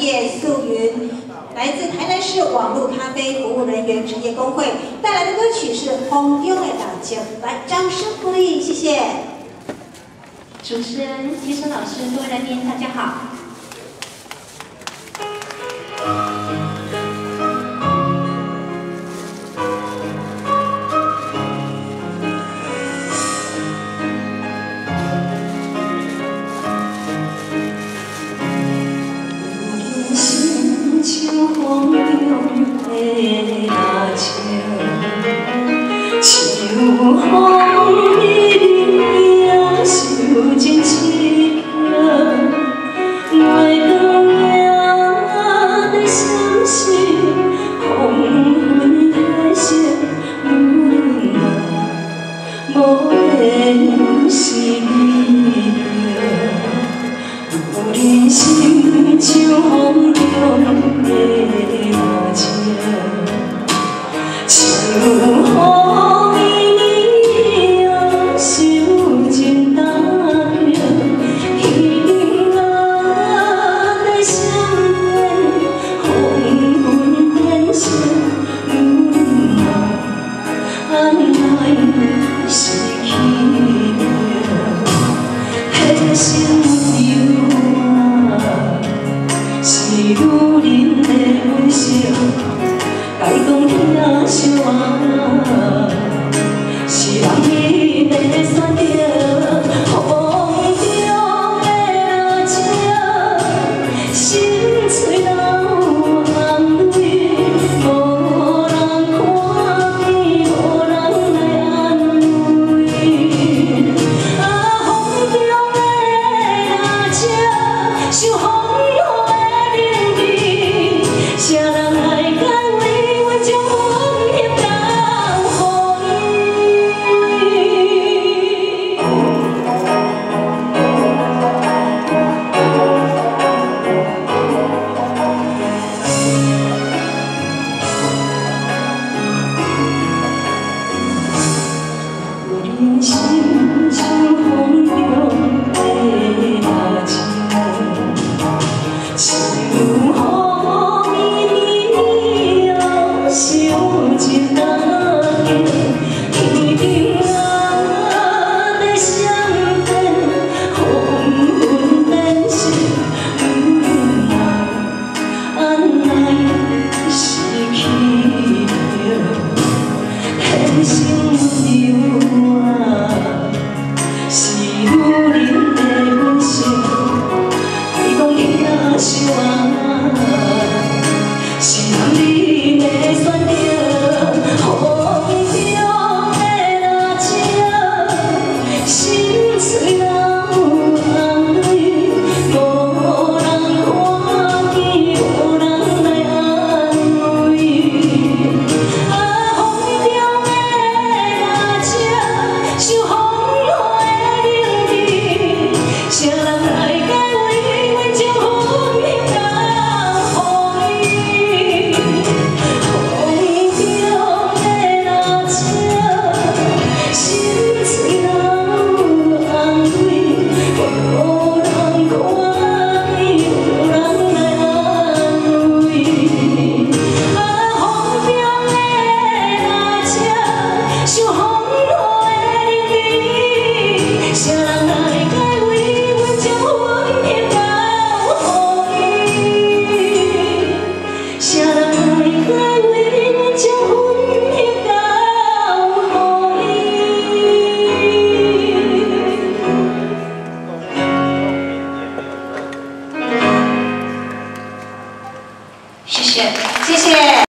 谢素云，来自台南市网络咖啡服务人员职业工会带来的歌曲是《风中的老情》，来掌声鼓励，谢谢。 主持人、吉生老师、各位来宾，大家好。 风中的拉扯，秋风里里受尽凄凉，每个夜在相信，黄昏的色愈浓，无言是你着，有人心像风中的。 秋风依然受尽打击，彼岸在相恋，黄昏变色如梦，安来失去了，迄心流啊，是女人的微笑。 该讲听相啊，是人伊要选择，风中的情，心碎流红泪，无人看见，无人来安慰。啊，风中的情，像风雨的冷滴，谁人来解？ 心像风中的拉扯，秋风依然受尽打击，彼岸在相恋，黄昏变色如梦，安来失去了迄心流啊。 是女人的本性，爱讲听相啊，是人你要选择，风中的拉扯，心碎流红泪，无人看见，无人来安慰。啊，风中的拉扯，像风。 谁人来解围？阮情分享到风雨，风中的拉扯，心碎流红泪，无人看见，无人来安慰。啊，风中的拉扯，像风雨的冷滴，谁人来解？ 谁人来解围？阮情分享到谢谢，谢谢。